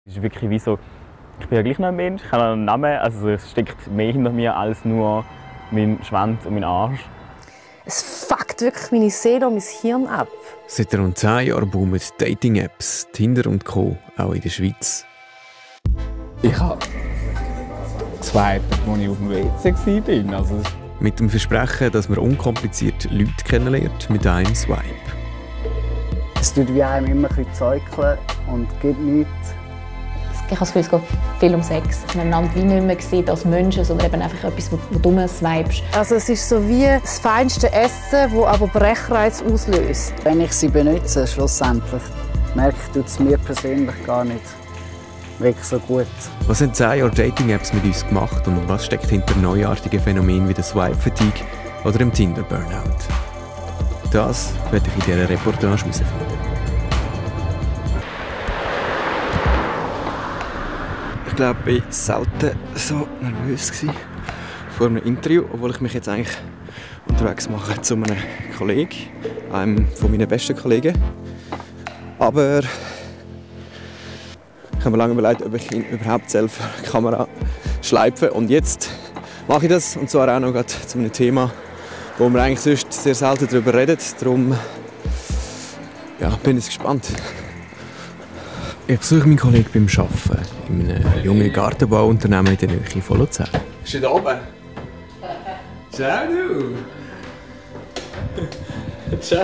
Es ist wirklich wie so, ich bin ja gleich noch ein Mensch, ich habe einen Namen, also es steckt mehr hinter mir als nur mein Schwanz und mein Arsch. Es fuckt wirklich meine Seele und mein Hirn ab. Seit rund 10 Jahren boomen Dating-Apps, Tinder und Co. auch in der Schweiz. Ich habe geswiped, als ich auf dem WC war. Also mit dem Versprechen, dass man unkompliziert Leute kennenlernt mit einem Swipe. Es tut wie einem immer ein bisschen zäukeln und gibt nichts. Ich habe das Gefühl, es geht viel um Sex. Dass man einander wie nicht mehr sieht als Menschen, sondern eben einfach etwas, wo du swipest. Also es ist so wie das feinste Essen, das aber Brechreiz auslöst. Wenn ich sie benutze, schlussendlich, merke ich, es mir persönlich gar nicht wirklich so gut. Was haben 10 Jahre Dating-Apps mit uns gemacht und was steckt hinter neuartigen Phänomenen wie der Swipe-Fatigue oder dem Tinder-Burnout? Das werde ich in dieser Reportage herausfinden. Ich glaube, ich war selten so nervös vor einem Interview, obwohl ich mich jetzt eigentlich unterwegs mache zu einem Kollegen, einem von meinen besten Kollegen. Aber ich habe mir lange überlegt, ob ich ihn überhaupt selbst vor die Kamera schleife. Und jetzt mache ich das, und zwar auch noch zu einem Thema, wo wir eigentlich sonst sehr selten darüber reden. Darum bin ich gespannt. Ich besuche meinen Kollegen beim Arbeiten in einem jungen Gartenbauunternehmen in der Nähe von Luzern. Bist du da oben? Ciao, du! Ciao!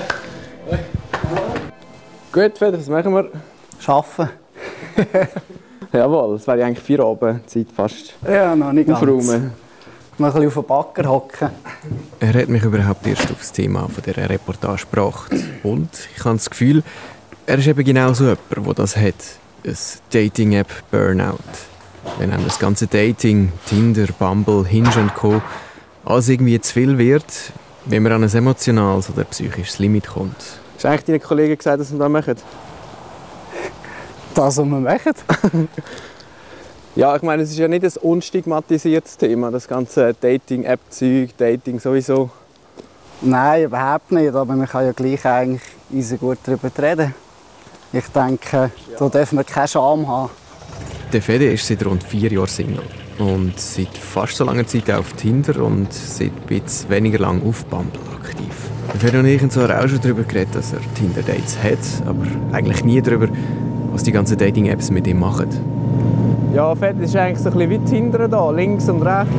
Gut, Fede, was machen wir? Arbeiten. Jawohl, es wäre eigentlich Feierabend-Zeit fast. Ja, noch nicht ganz. Aufräumen. Mal ein bisschen auf den Backer hocken. Er hat mich überhaupt erst auf das Thema dieser Reportage gebracht. Und ich habe das Gefühl, er ist eben genau so jemand, der das hat. Ein Dating-App-Burnout. Wenn einem das ganze Dating, Tinder, Bumble, Hinge und Co. alles irgendwie zu viel wird, wenn man an ein emotionales oder psychisches Limit kommt. Hast du eigentlich deinen Kollegen gesagt, dass wir das machen? Das, was wir machen? Ja, ich meine, es ist ja nicht ein unstigmatisiertes Thema, das ganze Dating-App-Zeug, Dating sowieso. Nein, überhaupt nicht, aber man kann ja gleich eigentlich easy gut darüber reden. Ich denke, da dürfen wir keine Scham haben. Der Fede ist seit rund 4 Jahren Single und seit fast so langer Zeit auf Tinder und seit ein bisschen weniger lang auf Bumble aktiv. Der Fede und ich haben zwar auch schon darüber geredet, dass er Tinder-Dates hat, aber eigentlich nie darüber, was die ganzen Dating-Apps mit ihm machen. Ja, Fede, ist eigentlich so ein bisschen wie Tinder da, links und rechts.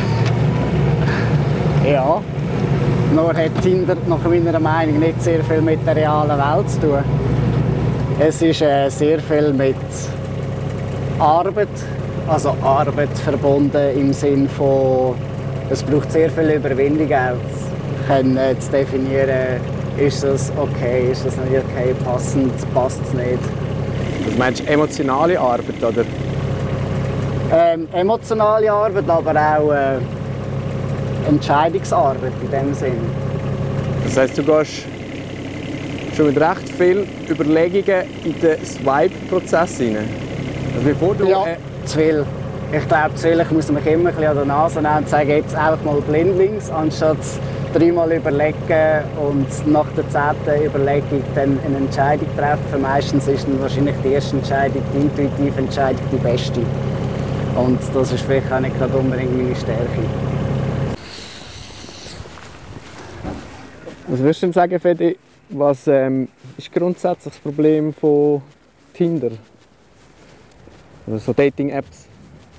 Ja, nur hat Tinder nach meiner Meinung nicht sehr viel mit der realen Welt zu tun. Es ist sehr viel mit Arbeit, also Arbeit verbunden im Sinne von, es braucht sehr viel Überwindung auch, zu definieren, ist das okay, ist das nicht okay, passend, passt es nicht. Also meinst du emotionale Arbeit, oder? Emotionale Arbeit, aber auch Entscheidungsarbeit in dem Sinn. Das heisst, du gehst schon mit recht viel Überlegungen in den Swipe-Prozess hinein? Also bevor du zu viel. Ich glaube, zu viel. Ich muss mich immer ein bisschen an der Nase nehmen und sagen, jetzt einfach mal blindlings, anstatt 3-mal überlegen und nach der 10. Überlegung dann eine Entscheidung treffen. Meistens ist dann wahrscheinlich die erste Entscheidung, die intuitive Entscheidung, die beste. Und das ist vielleicht auch nicht gerade unbedingt meine Stärke. Was würdest du denn sagen, Fede, was ist grundsätzlich das Problem von Tinder? Oder so Dating-Apps?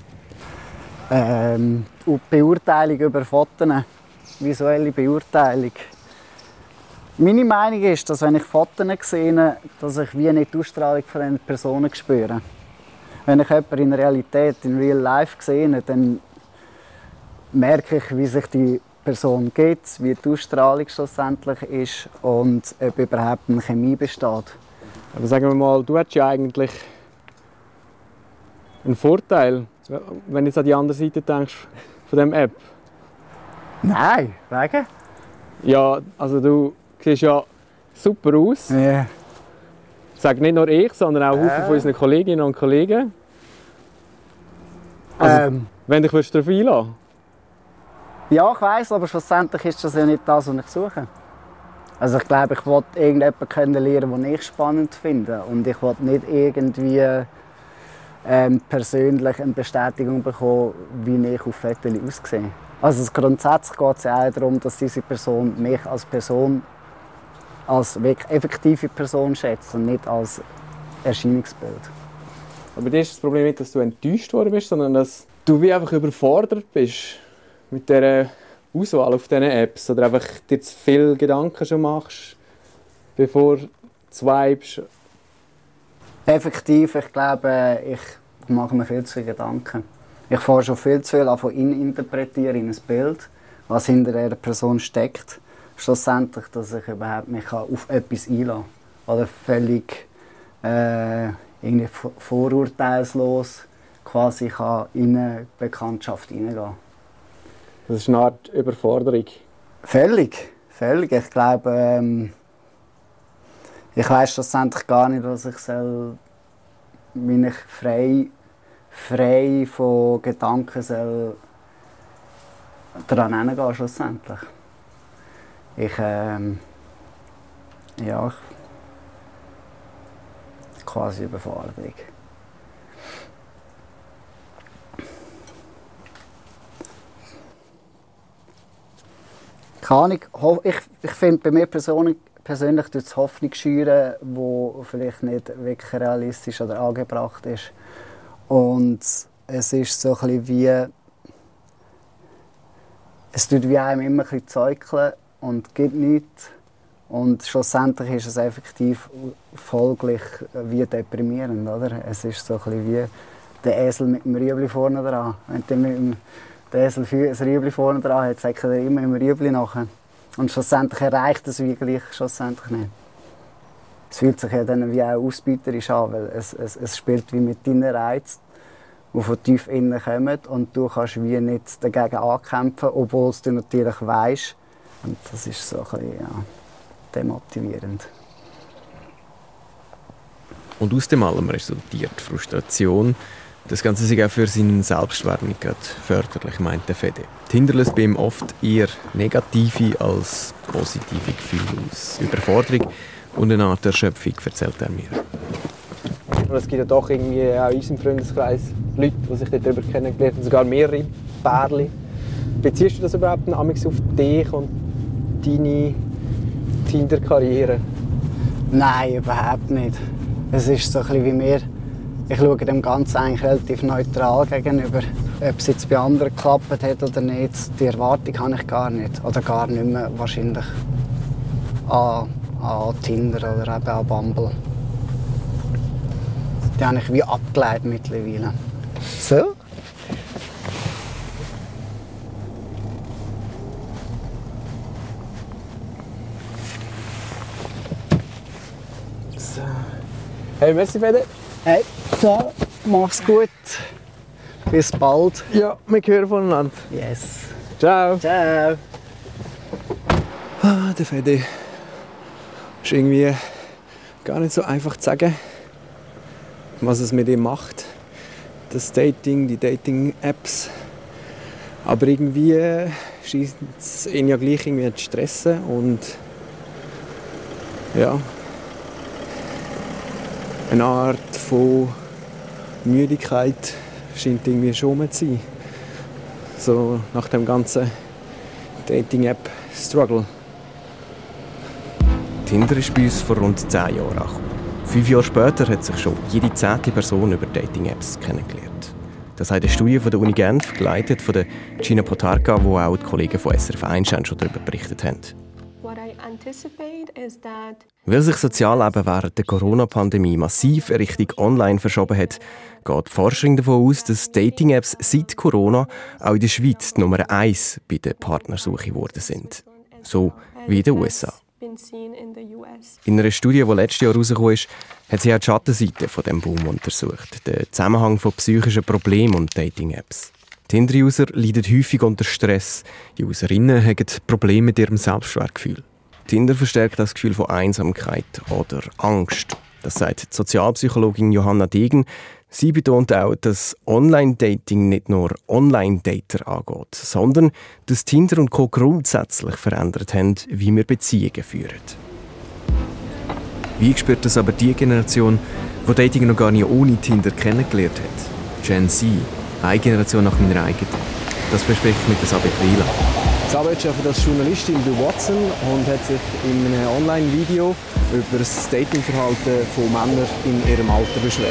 Und die Beurteilung über Fotos, visuelle Beurteilung. Meine Meinung ist, dass wenn ich Fotos sehe, dass ich wie nicht die Ausstrahlung von den Personen spüre. Wenn ich jemanden in Realität, in Real Life sehe, dann merke ich, wie sich die Person gibt, wie die Ausstrahlung schlussendlich ist und ob überhaupt eine Chemie besteht. Aber sagen wir mal, du hast ja eigentlich einen Vorteil, wenn du jetzt an die andere Seite denkst von dieser App. Nein, wegen? Ja, also du siehst ja super aus. Ja. Das sage nicht nur ich, sondern auch viele von unseren Kolleginnen und Kollegen. Also, wenn du dich darauf einlassen. Ja, ich weiss, aber schlussendlich ist das ja nicht das, was ich suche. Also ich glaube, ich wollte irgendjemanden kennenlernen, den ich spannend finde. Und ich wollte nicht irgendwie persönlich eine Bestätigung bekommen, wie ich auf Fotos aussehe. Also grundsätzlich geht es ja auch darum, dass diese Person mich als Person, als wirklich effektive Person schätzt und nicht als Erscheinungsbild. Aber dir ist das Problem nicht, dass du enttäuscht worden bist, sondern dass du wie einfach überfordert bist mit dieser Auswahl auf diesen Apps oder einfach dir zu viele Gedanken schon machst, bevor du swipest. Effektiv, ich glaube, ich mache mir viel zu viele Gedanken. Ich fange schon viel zu viel an von interpretieren in ein Bild, was hinter einer Person steckt. Schlussendlich, dass ich überhaupt mich auf etwas einlassen kann. Oder völlig irgendwie vorurteilslos quasi in eine Bekanntschaft hineingehen. Das ist eine Art Überforderung. Völlig. Ich glaube, ich weiss schlussendlich gar nicht, was ich soll, wie ich frei von Gedanken soll daran hingehen schlussendlich. Quasi Überforderung. Keine Ahnung, ich finde bei mir persönlich tut es Hoffnung schüren, die vielleicht nicht wirklich realistisch oder angebracht ist. Und es ist so ein bisschen wie, es tut wie einem immer ein bisschen zäukeln und gibt nichts. Und schlussendlich ist es effektiv folglich wie deprimierend, oder? Es ist so ein bisschen wie der Esel mit dem Rüebli vorne dran. Wenn der Esel ein Rüebli vorne dran hat, sagt er immer im Rüebli nachher. Und schlussendlich erreicht es wie gleich schlussendlich nicht. Es fühlt sich ja dann wie auch ausbeuterisch an, weil es spielt wie mit deinen Reizen, die von tief innen kommen und du kannst wie nicht dagegen ankämpfen, obwohl du natürlich weißt. Und das ist so ein bisschen, ja, demotivierend. Und aus dem allem resultiert Frustration. Das Ganze ist auch für seinen Selbstwert nicht gerade förderlich, meint der Fede. Tinder löst bei ihm oft eher negative als positive Gefühle aus. Überforderung und eine Art Erschöpfung, erzählt er mir. Aber es gibt ja doch irgendwie auch in unserem Freundeskreis Leute, die sich darüber kennengelernt haben, sogar mehrere Pärchen. Beziehst du das überhaupt auf dich und deine Tinder-Karriere? Nein, überhaupt nicht. Es ist so ein bisschen wie mir. Ich schaue dem Ganzen eigentlich relativ neutral gegenüber. Ob es jetzt bei anderen geklappt hat oder nicht, die Erwartung habe ich gar nicht. Oder gar nicht mehr wahrscheinlich an Tinder oder eben an Bumble. Die habe ich wie abgeleitet mittlerweile. So? So. Hey, merci Fede. Hey, ciao, mach's gut. Bis bald. Ja, wir hören voneinander. Yes. Ciao. Ciao. Der Fede ist irgendwie gar nicht so einfach zu sagen, was es mit ihm macht. Das Dating, die Dating-Apps. Aber irgendwie scheint es ihn ja gleich irgendwie zu stressen und ja, eine Art von Müdigkeit scheint irgendwie schon zu sein. So nach dem ganzen Dating-App-Struggle. Tinder ist bei uns vor rund 10 Jahren angekommen. 5 Jahre später hat sich schon jede 10. Person über Dating-Apps kennengelernt. Das hat eine Studie von der Uni Genf, geleitet von der Gina Potarka, wo auch die Kollegen von SRF 1 schon darüber berichtet haben. Weil sich das Sozialleben während der Corona-Pandemie massiv in Richtung Online verschoben hat, geht die Forschung davon aus, dass Dating-Apps seit Corona auch in der Schweiz die Nummer 1 bei der Partnersuche geworden sind. So wie in den USA. In einer Studie, die letztes Jahr herausgekommen ist, hat sie auch die Schattenseite von diesem Boom untersucht. Den Zusammenhang von psychischen Problemen und Dating-Apps. Tinder-User leiden häufig unter Stress. Die Userinnen haben Probleme mit ihrem Selbstwertgefühl. Tinder verstärkt das Gefühl von Einsamkeit oder Angst. Das sagt die Sozialpsychologin Johanna Degen. Sie betont auch, dass Online-Dating nicht nur Online-Dater angeht, sondern dass Tinder und Co. grundsätzlich verändert haben, wie wir Beziehungen führen. Wie spürt das aber die Generation, die Dating noch gar nicht ohne Tinder kennengelernt hat. Gen Z, eine Generation nach meiner eigenen. Das bespreche ich mit Sabet Wieler. Sabet arbeitet als Journalistin bei Watson und hat sich in einem Online-Video über das Datingverhalten von Männern in ihrem Alter beschwert.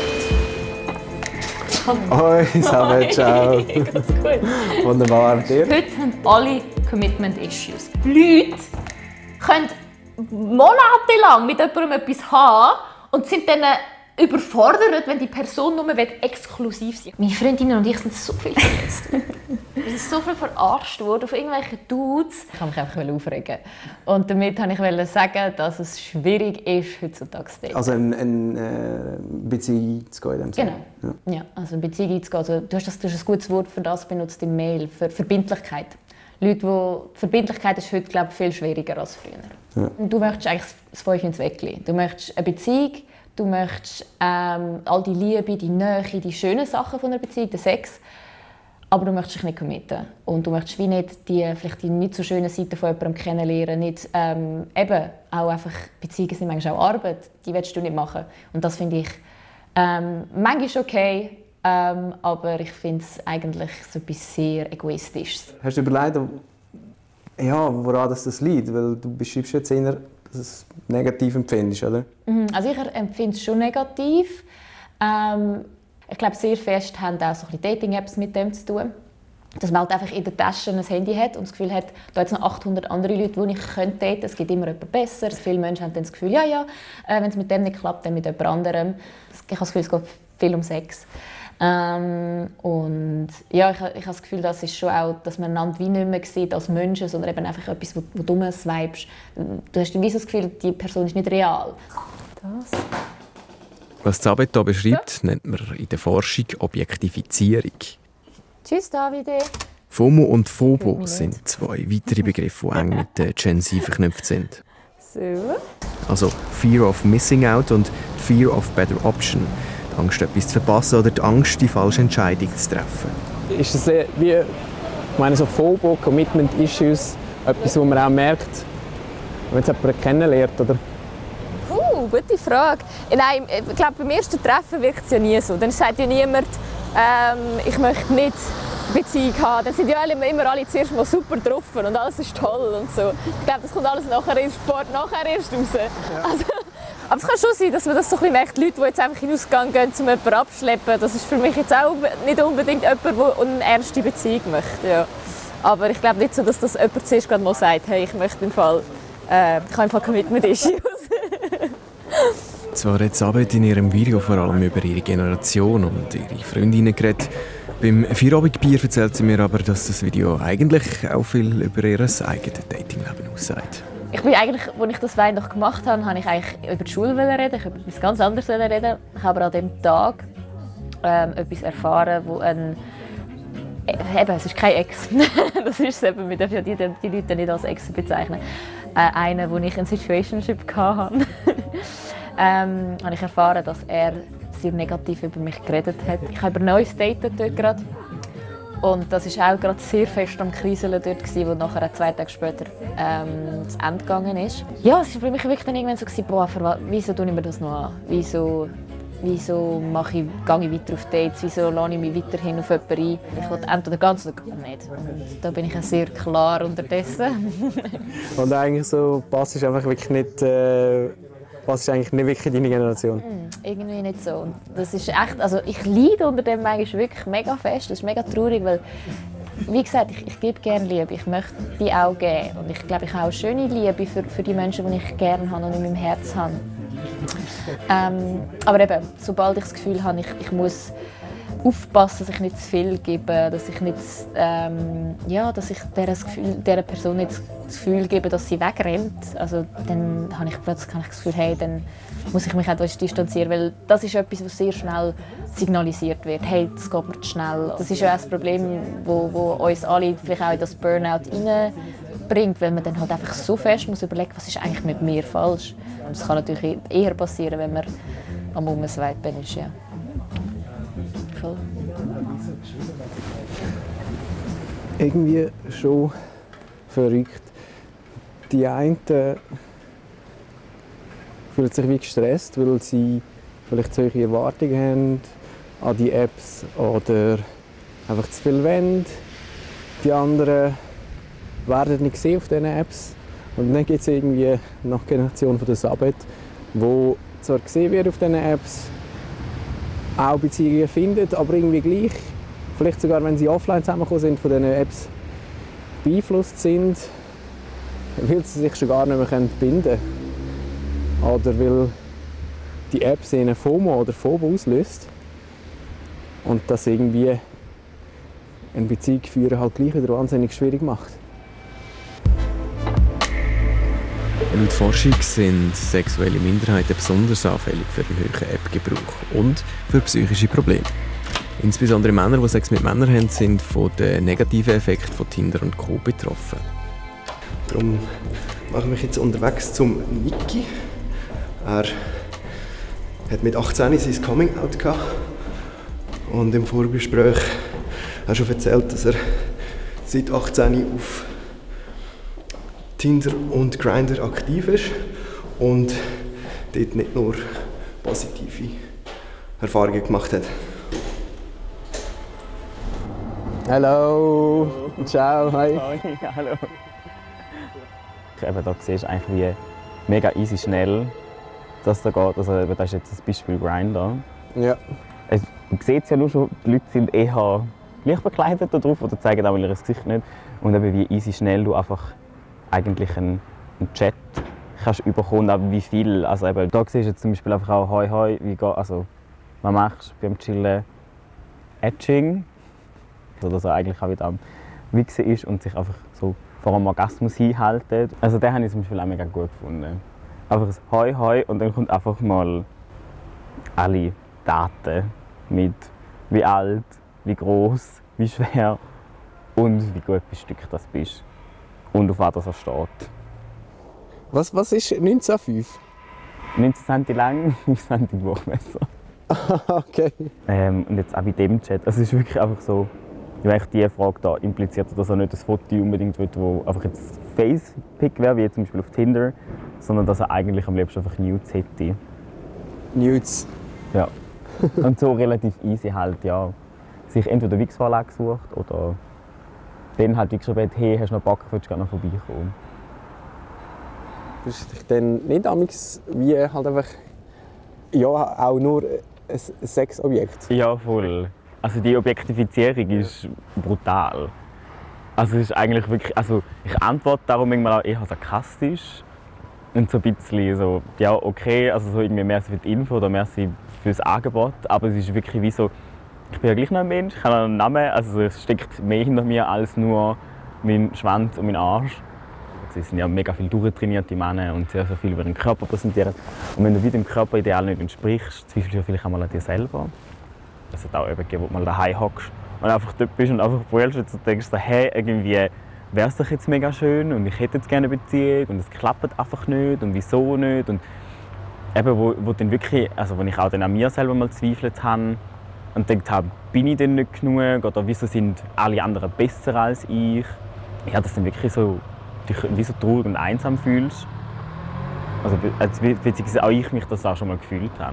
Hoi, Sabet, ciao. Ganz gut. Wunderbar. Dir? Heute haben alle Commitment-Issues. Leute können monatelang mit jemandem etwas haben und sind dann überfordert, wenn die Person nur exklusiv sein will. Meine Freundinnen und ich sind so viel verletzt. Wir sind so viel verarscht worden von irgendwelchen Dudes. Ich wollte mich einfach aufregen. Und damit wollte ich sagen, dass es schwierig ist, heutzutage zu daten. Also eine Beziehung einzugehen in dem Sinne? Genau. Ja, also eine Beziehung einzugehen. Also, du hast ein gutes Wort für das benutzt im Mail, für Verbindlichkeit. Leute, die Verbindlichkeit ist heute, glaube ich, viel schwieriger als früher. Ja. Du möchtest eigentlich das Fünf ins Weckli. Du möchtest eine Beziehung, du möchtest all die Liebe, die Nähe, die schönen Sachen von einer Beziehung, den Sex, aber du möchtest dich nicht committen. Und du möchtest wie nicht vielleicht die nicht so schönen Seiten von jemandem kennenlernen. Nicht, eben, auch einfach, Beziehungen sind manchmal auch Arbeit, die willst du nicht machen. Und das finde ich manchmal okay, aber ich finde es eigentlich so etwas sehr Egoistisches. Hast du überlegt, ja, woran das liegt? Weil du beschreibst jetzt eher, dass du es negativ empfindest, oder? Also ich empfinde es schon negativ. Ich glaube, sehr fest haben auch so Dating-Apps mit dem zu tun. Dass man halt einfach in der Tasche ein Handy hat und das Gefühl hat, da jetzt noch 800 andere Leute, die ich daten könnte. Es gibt immer jemand besser. Viele Menschen haben dann das Gefühl, wenn es mit dem nicht klappt, dann mit jemand anderem. Ich habe das Gefühl, es geht viel um Sex. Und ja, ich habe das Gefühl, das ist schon auch, dass man einander wie nicht mehr sieht als Menschen, sondern eben einfach etwas, wo du swipest. Du hast dann wie so das Gefühl, die Person ist nicht real. Das. Was Sabet hier beschreibt, nennt man in der Forschung Objektifizierung. Tschüss, Davide. FOMO und FOBO sind zwei weitere Begriffe, die eng mit der Gen Z verknüpft sind. So. Also Fear of Missing Out und Fear of Better Option. Die Angst, etwas zu verpassen oder die Angst, die falsche Entscheidung zu treffen. Ist es wie, ich meine, so FOBO, Commitment Issues, etwas, wo man auch merkt, wenn man jemanden kennenlernt, oder? Gute Frage. Nein, ich glaube, beim ersten Treffen wirkt es ja nie so. Dann sagt ja niemand, ich möchte nicht Beziehung haben. Dann sind ja immer alle zuerst mal super drauf und alles ist toll und so. Ich glaube, das kommt alles nachher erst raus. Ja. Also, aber es kann schon sein, dass man das so ein bisschen merkt. Leute, die jetzt einfach in den Ausgang gehen, um jemanden abzuschleppen, das ist für mich jetzt auch nicht unbedingt jemand, der eine ernste Beziehung möchte. Ja. Aber ich glaube nicht so, dass das jemand zuerst gerade mal sagt, hey, ich möchte im Fall, ich habe im Fall Commitment-Issues. Zwar hat Sabet in ihrem Video vor allem über ihre Generation und ihre Freundinnen geredet. Beim Feierabendbier erzählt sie mir aber, dass das Video eigentlich auch viel über ihr eigenes Datingleben aussagt. Ich bin eigentlich, als ich das Wein noch gemacht habe, wollte ich eigentlich über die Schule reden. Ich wollte etwas ganz anderes reden. Ich habe aber an diesem Tag etwas erfahren, wo eben, es ist kein Ex. Das ist es eben, wir dürfen ja die Leute nicht als Ex bezeichnen. Einer, wo ich ein Situationship hatte, habe ich erfahren, dass er sehr negativ über mich geredet hat. Ich habe über Neues daten dort gerade. Und das war auch gerade sehr fest am Kriseln dort, wo nachher 2 Tage später das Ende gegangen ist. Ja, es war für mich wirklich dann irgendwann so, boah, wieso tue ich mir das noch an? Wieso gehe ich weiter auf Dates? Wieso lade ich mich weiterhin auf jemanden ein? Ich will entweder ganz oder gar nicht. Und da bin ich sehr klar unterdessen. Und eigentlich so, passt einfach wirklich nicht, passt eigentlich nicht wirklich in deine Generation? Irgendwie nicht so. Und das ist echt, also ich leide unter dem manchmal wirklich mega fest. Das ist mega traurig, weil, wie gesagt, ich gebe gerne Liebe. Ich möchte die auch geben. Und ich glaube, ich habe auch schöne Liebe für die Menschen, die ich gerne habe und in meinem Herz habe. Aber eben, sobald ich das Gefühl habe, ich muss aufpassen, dass ich nicht zu viel gebe, dass ich nicht, dass ich dieser Person nicht das Gefühl gebe, dass sie wegrennt. Also dann habe ich plötzlich das Gefühl, hey, dann muss ich mich auch distanzieren, weil das ist etwas, was sehr schnell signalisiert wird. Hey, das geht mir zu schnell. Das ist ja auch das Problem, wo uns alle vielleicht auch in das Burnout hineinbringt, weil man dann halt einfach so fest muss überlegen, was ist eigentlich mit mir falsch. Und das kann natürlich eher passieren, wenn man am Umswipen ist. Ja. Voll. Irgendwie schon verrückt. Die einen fühlen sich wie gestresst, weil sie vielleicht zu hohe Erwartungen haben an die Apps oder einfach zu viel wollen. Die anderen werden nicht gesehen auf diesen Apps. Und dann gibt es irgendwie nach Generation von der Sabet, wo zwar gesehen wird auf diesen Apps, auch Beziehungen findet, aber irgendwie gleich, vielleicht sogar wenn sie offline zusammengekommen sind, von diesen Apps beeinflusst sind, weil sie sich schon gar nicht mehr binden können. Oder weil die Apps ihnen FOMO oder FOBO auslöst und das irgendwie eine Beziehung führen halt gleich wieder wahnsinnig schwierig macht. Laut Forschung sind sexuelle Minderheiten besonders anfällig für den hohen App-Gebrauch und für psychische Probleme. Insbesondere Männer, die Sex mit Männern haben, sind von den negativen Effekten von Tinder und Co. betroffen. Darum mache ich mich jetzt unterwegs zum Niki. Er hat mit 18 sein Coming-out gehabt und im Vorgespräch hat er schon erzählt, dass er seit 18 auf Tinder und Grindr aktiv ist und dort nicht nur positive Erfahrungen gemacht hat. Hallo, ciao, hi. Hallo. Eben, da siehst du eigentlich wie mega easy schnell, dass da geht. Also, das ist jetzt das Beispiel Grindr. Ja. Man sieht es ja nur schon, die Leute sind eher leicht bekleidet da drauf oder zeigen auch ihr Gesicht nicht. Und eben wie easy schnell du einfach eigentlich einen Chat kannst bekommen, aber wie viel. Also eben, da siehst du jetzt zum Beispiel einfach auch «Hoi, hoi», wie geht, also was machst du beim Chillen? Etching. Also, dass er eigentlich auch wieder am Wichsen ist und sich einfach so vor einem Orgasmus hinhalten. Also den habe ich zum Beispiel auch mega gut gefunden. Einfach ein «Hoi, hoi» und dann kommt einfach mal alle Daten mit wie alt, wie groß, wie schwer und wie gut bestückt das bist. Und auf was er steht. Was ist 19,5? 19 cm lang, 5 cm Durchmesser. Okay. Und jetzt auch bei dem Chat. Also es ist wirklich einfach so, weil diese Frage da impliziert, dass er nicht das Foto unbedingt will, das einfach jetzt Face-Pick wäre, wie zum Beispiel auf Tinder, sondern dass er eigentlich am liebsten einfach Nudes hätte. Nudes? Ja. Und so relativ easy halt, ja. Sich entweder eine Wix-Vorlage gesucht oder dann halt geschrieben hat, hey, hast du noch Bock, willst du gerne noch vorbeikommen? Bist du dann nicht amigs wie halt einfach, ja, auch nur ein Sexobjekt? Ja, voll. Also die Objektifizierung ist brutal. Also es ist eigentlich wirklich, also ich antworte darum manchmal auch eher sarkastisch und so ein bisschen so, ja okay, also so irgendwie merci für die Info oder merci fürs Angebot, aber es ist wirklich wie so, ich bin ja gleich noch ein Mensch, ich habe einen Namen, also es steckt mehr hinter mir als nur mein Schwanz und mein Arsch. Sie sind ja mega viel durchtrainierte Männer und sehr, sehr viel über den Körper präsentieren. Und wenn du dem Körperideal nicht entsprichst, zweifelst du vielleicht einmal an dir selber. Es hat auch eben gegeben, wo du mal daheim hockst und einfach dort bist und einfach brüllst und denkst so, hey, irgendwie wäre es doch jetzt mega schön und ich hätte jetzt gerne eine Beziehung und es klappt einfach nicht und wieso nicht. Und eben, wo dann wirklich, also wo ich auch dann an mir selber mal zweifelt habe und gedacht habe, bin ich denn nicht genug oder wieso sind alle anderen besser als ich? Ja, das sind wirklich so, dich wie so traurig und einsam fühlst. Also beziehungsweise auch ich mich das auch schon mal gefühlt habe.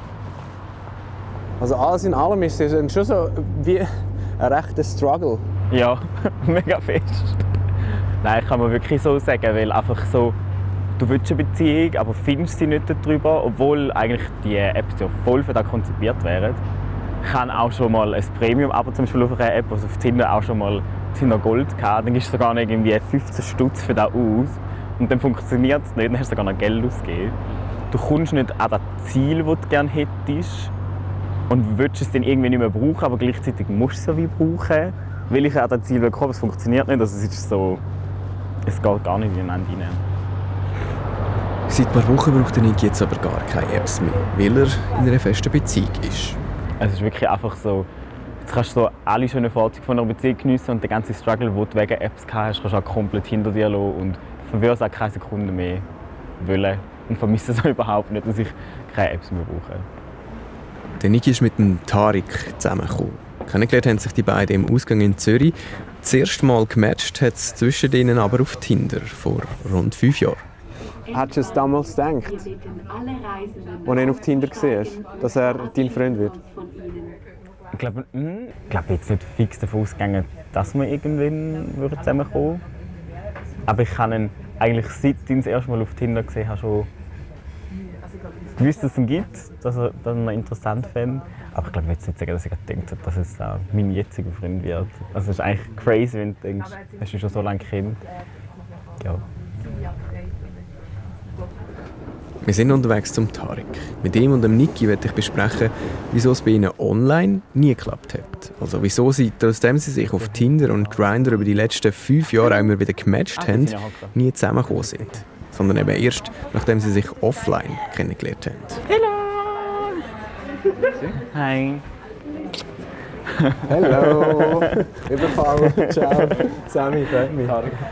Also alles in allem ist es dann schon so wie ein rechter Struggle. Ja, mega fest. Nein, kann man wirklich so sagen, weil einfach so, du willst eine Beziehung, aber findest sie nicht darüber, obwohl eigentlich die Apps ja voll für das konzipiert wären. Ich habe auch schon mal ein Premium-Abo zum Beispiel auf einer App, also auf Tinder auch schon mal Tinder Gold gehabt. Dann gibst du sogar noch irgendwie 15 Stutz für das aus und dann funktioniert es nicht, dann hast du sogar noch Geld ausgegeben. Du kommst nicht an das Ziel, das du gerne hättest und willst es dann irgendwie nicht mehr brauchen, aber gleichzeitig musst du es ja wie brauchen, weil ich an das Ziel komme. Es funktioniert nicht, also es ist so, es geht gar nicht ineinander rein. Seit ein paar Wochen braucht der Niki jetzt aber gar keine Apps mehr, weil er in einer festen Beziehung ist. Es ist wirklich einfach so, jetzt kannst du so alle schönen Vorzüge von einer Beziehung geniessen und den ganzen Struggle, den du wegen Apps gehabt hast, kannst du auch komplett hinter dir lassen und verwirrst auch keine Sekunde mehr wollen und vermisse es auch überhaupt nicht, dass ich keine Apps mehr brauche. Der Niki ist mit dem Tarik zusammengekommen. Kennengelernt haben sich die beiden im Ausgang in Zürich. Das erste Mal gematcht hat es zwischen ihnen aber auf Tinder vor rund 5 Jahren. Hättest du es damals gedacht, als du ihn auf Tinder gesehen hast, dass er dein Freund wird? Ich glaube jetzt nicht fix davon ausgegangen, dass wir irgendwann zusammenkommen würden. Aber ich habe ihn eigentlich, seit ich ihn das erste Mal auf Tinder gesehen habe, schon gewusst, dass es ihn gibt, dass er ihn interessant fände. Aber ich glaube, ich will jetzt nicht sagen, dass ich gedacht habe, dass es mein jetziger Freund wird. Also es ist eigentlich crazy, wenn du denkst, hast du schon so lange kennt. Ja. Wir sind unterwegs zum Tarek. Mit ihm und dem Niki werde ich besprechen, wieso es bei ihnen online nie geklappt hat. Also wieso sie, trotzdem sie sich auf Tinder und Grindr über die letzten 5 Jahre auch immer wieder gematcht haben, nie zusammengekommen sind. Sondern eben erst, nachdem sie sich offline kennengelernt haben. Hallo! Hi! Hallo! Überfall! Ciao! Sammy, freut mich.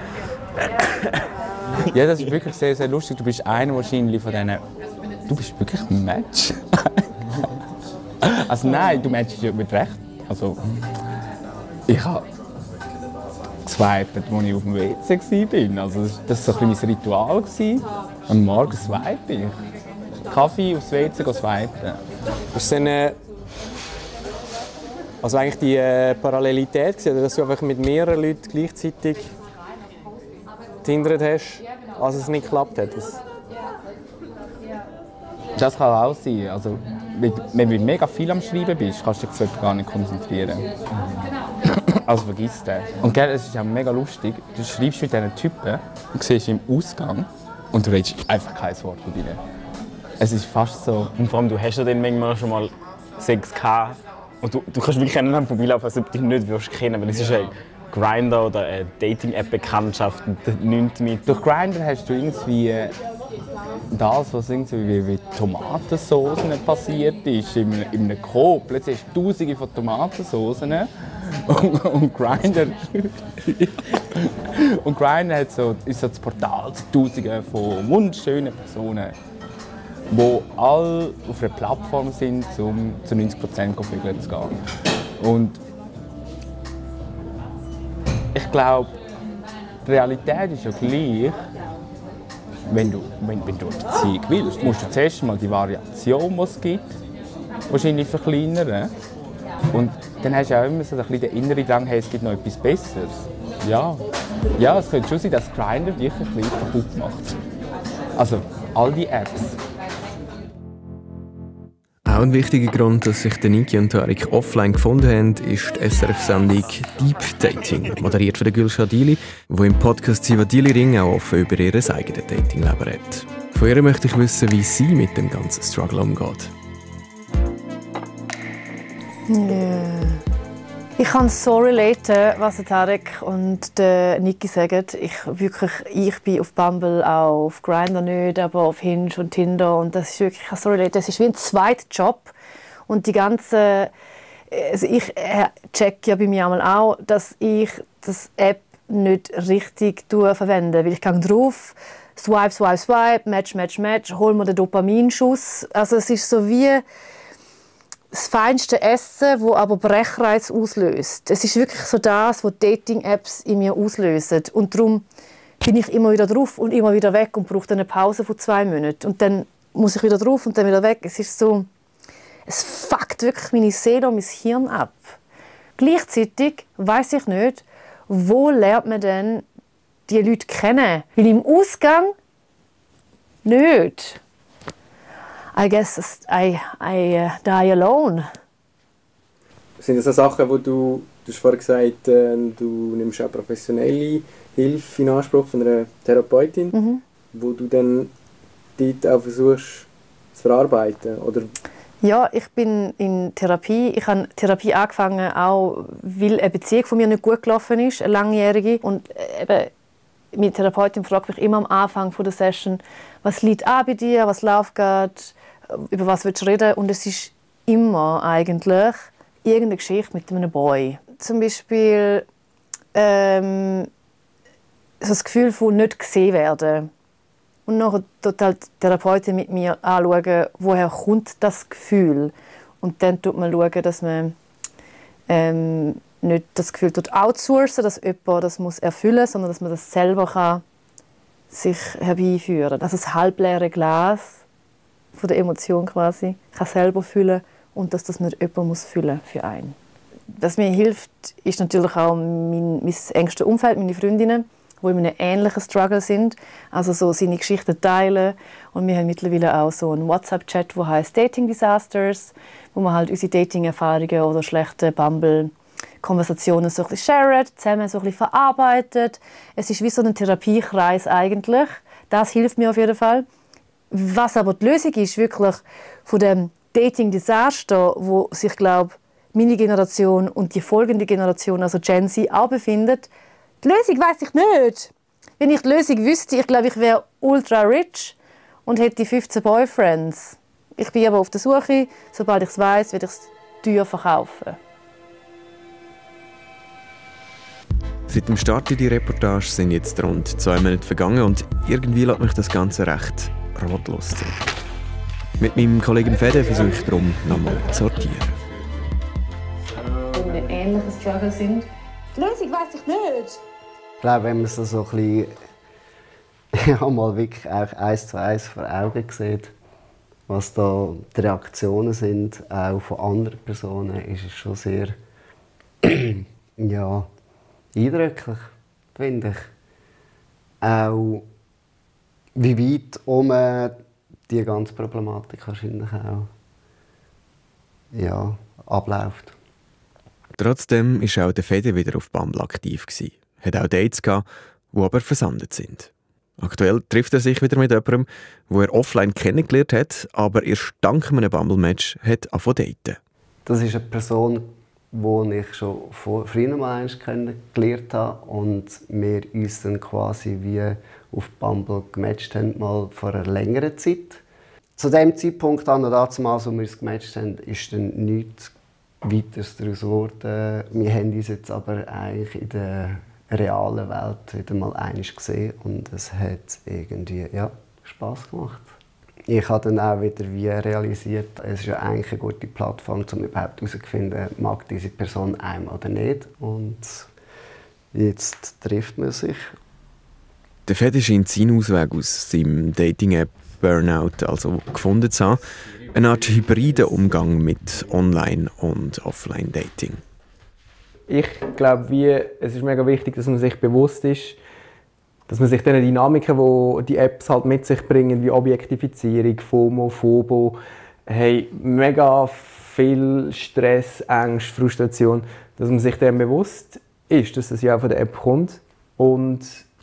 Ja, das ist wirklich sehr, sehr lustig. Du bist einer wahrscheinlich von denen. Du bist wirklich ein Match. Also nein, du matchst ja mit Recht. Also, ich habe geswiped, als ich auf dem WC war. Also, das war so ein bisschen mein Ritual. Am Morgen swipe ich. Kaffee aufs WC swipen. Ist es dann, also eigentlich die Parallelität, dass du einfach mit mehreren Leuten gleichzeitig Tindert hast, als es nicht geklappt hat? Das kann auch sein. Also, wenn du mega viel am Schreiben bist, kannst du dich gar nicht konzentrieren. Also vergiss das. Und gell, es ist auch mega lustig. Du schreibst mit diesen Typen und siehst im Ausgang und du redest einfach kein Wort von ihnen. Es ist fast so. Und vor allem, du hast ja dann manchmal schon mal Sex gehabt und du kannst wirklich aneinander vorbeilaufen, als ob du dich nicht würdest kennen, weil es ist ein Grindr oder eine Dating-App-Bekanntschafft nichts mit. Durch Grindr hast du irgendwie das, was irgendwie wie Tomatensoßen passiert ist, in einem Coop. Plötzlich hast du Tausende von Tomatensoßen und Grindr und Grindr ist so das Portal zu Tausenden von wunderschönen Personen, die alle auf einer Plattform sind, um zu 90% vögeln zu gehen. Und ich glaube, die Realität ist ja gleich, wenn du eine Beziehung willst, musst du zuerst mal die Variation, die es gibt, wahrscheinlich verkleinern. Und dann hast du auch immer so ein bisschen den inneren Drang, hey, es gibt noch etwas Besseres. Ja, es könnte schon sein, dass Grindr dich ein bisschen kaputt macht. Also, all die Apps. Auch ein wichtiger Grund, dass sich Niki und Tarek offline gefunden haben, ist die SRF-Sendung «Deep Dating», moderiert von Gülşah Dili, die im Podcast «Siva Dili Ring» auch offen über ihr eigenes Datingleben redet. Von ihr möchte ich wissen, wie sie mit dem ganzen Struggle umgeht. Yeah. Ich kann so relaten, was der Tarek und der Niki sagen. Ich bin auf Bumble, auch auf Grindr nicht, aber auf Hinge und Tinder. Und das ist wirklich, ich kann so relaten. Es ist wie ein zweiter Job. Und die ganze, also ich check ja bei mir auch, dass ich das App nicht richtig verwende. Weil ich gehe drauf, swipe, match, hol mir den Dopaminschuss. Also es ist so wie das feinste Essen, das aber Brechreiz auslöst. Es ist wirklich so das, was Dating-Apps in mir auslösen. Und darum bin ich immer wieder drauf und immer wieder weg und brauche eine Pause von 2 Monaten. Und dann muss ich wieder drauf und dann wieder weg. Es ist so, es fuckt wirklich meine Seele und mein Hirn ab. Gleichzeitig weiss ich nicht, wo lernt man denn die Leute kennen? Weil im Ausgang nicht. I guess I die alone. Sind das so Sachen, wo du hast vorhin gesagt, du nimmst auch professionelle Hilfe in Anspruch von einer Therapeutin, wo du dann dort auch versuchst zu verarbeiten, oder? Ja, ich bin in Therapie. Ich habe Therapie angefangen, auch weil eine Beziehung von mir nicht gut gelaufen ist, eine langjährige. Und eben, meine Therapeutin fragt mich immer am Anfang der Session, was liegt an bei dir, was läuft gerade, über was willst du reden? Und es ist immer eigentlich irgendeine Geschichte mit einem Boy. Zum Beispiel so das Gefühl von nicht gesehen werden. Und nachher total die Therapeutin mit mir anschauen, woher kommt das Gefühl. Und dann schaut man schauen, dass man nicht das Gefühl outsourcen, dass jemand das muss erfüllen muss, sondern dass man das selber kann sich herbeiführen. Also das halbleere Glas von der Emotion quasi kann selber füllen und dass das nicht jemand muss füllen für einen. Was mir hilft, ist natürlich auch mein engstes Umfeld, meine Freundinnen, die in einem ähnlichen Struggle sind, also so seine Geschichten teilen. Und wir haben mittlerweile auch so einen WhatsApp-Chat, der heißt Dating Disasters, wo man halt unsere Dating-Erfahrungen oder schlechte Bumble-Konversationen so ein bisschen sharen, zusammen so ein bisschen verarbeitet. Es ist wie so ein Therapiekreis eigentlich. Das hilft mir auf jeden Fall. Was aber die Lösung ist, wirklich von dem Dating-Desaster, wo sich, glaube meine Generation und die folgende Generation, also Gen Z, auch befindet. Die Lösung weiss ich nicht. Wenn ich die Lösung wüsste, ich glaube, ich wäre ultra rich und hätte 15 Boyfriends. Ich bin aber auf der Suche. Sobald ich es weiss, werde ich es teuer verkaufen. Seit dem Start in die Reportage sind jetzt rund 2 Monate vergangen und irgendwie lässt mich das Ganze recht ratlos sein. Mit meinem Kollegen Fede versuche ich darum nochmal zu sortieren. In einem ähnlichen Struggle sind. Die Lösung weiss ich nicht. Ich glaube, wenn man es so ein bisschen mal wirklich auch 1:1 vor Augen sieht, was da die Reaktionen sind, auch von anderen Personen, ist es schon sehr ja, eindrücklich, finde ich. Auch wie weit die ganze Problematik wahrscheinlich auch ja, abläuft. Trotzdem war auch der Fede wieder auf Bumble aktiv. Er hatte auch Dates, die aber versandet sind. Aktuell trifft er sich wieder mit jemandem, den er offline kennengelernt hat, aber erst dank einem Bumble-Match hat angefangen zu daten. Das ist eine Person, die ich schon früher mal kennengelernt habe und wir uns dann quasi wie auf Bumble gematcht haben, mal vor einer längeren Zeit. Zu dem Zeitpunkt, als wir uns gematcht haben, ist dann nichts weiteres daraus geworden. Wir haben uns jetzt aber eigentlich in der realen Welt wieder mal einmal gesehen und es hat irgendwie Spass gemacht. Ich habe dann auch wieder realisiert, es ist ja eigentlich eine gute Plattform, um überhaupt herauszufinden, mag diese Person einem oder nicht. Und jetzt trifft man sich. Der Fede scheint seinen Ausweg aus seinem Dating-App Burnout also gefunden zu haben. Eine Art hybriden Umgang mit Online- und Offline-Dating. Ich glaube, es ist mega wichtig, dass man sich bewusst ist, dass man sich den Dynamiken, die die Apps halt mit sich bringen, wie Objektifizierung, FOMO, Phobo, hey, mega viel Stress, Angst, Frustration, dass man sich dem bewusst ist, dass das ja von der App kommt und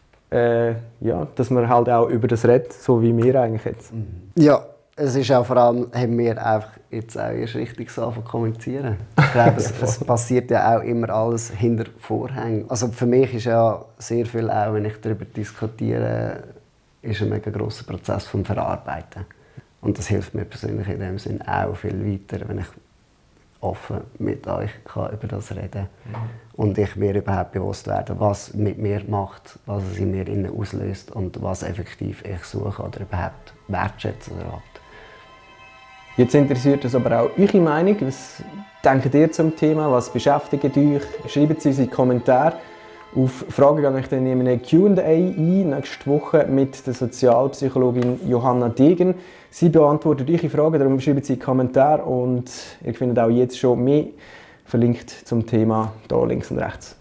dass man halt auch über das redet, so wie wir eigentlich jetzt. Ja, es ist auch vor allem, haben wir einfach jetzt auch erst richtig so angefangen zu kommunizieren. Ich glaube, es passiert ja auch immer alles hinter Vorhängen. Also für mich ist ja sehr viel auch, wenn ich darüber diskutiere, ist ein mega grosser Prozess vom Verarbeiten. Und das hilft mir persönlich in dem Sinn auch viel weiter, wenn ich offen mit euch über das reden kann. Und ich mir überhaupt bewusst werde, was mit mir macht, was es in mir innen auslöst und was effektiv ich suche oder überhaupt wertschätze oder was. Jetzt interessiert uns aber auch eure Meinung. Was denkt ihr zum Thema? Was beschäftigt euch? Schreibt es uns in die Kommentare. Auf Fragen gehe ich dann in einem Q&A ein, nächste Woche mit der Sozialpsychologin Johanna Degen. Sie beantwortet eure Fragen, darum schreibt sie in die Kommentare und ihr findet auch jetzt schon mehr verlinkt zum Thema hier links und rechts.